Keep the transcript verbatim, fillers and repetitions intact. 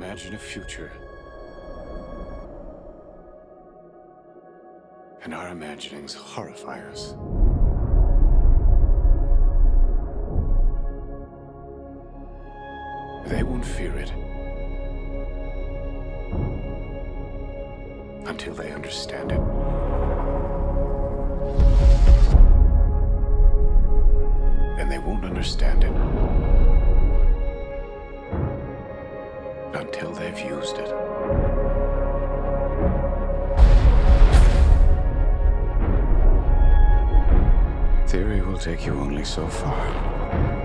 imagine a future. And our imaginings horrify us. They won't fear it until they understand it. And they won't understand it until they've used it. Theory will take you only so far.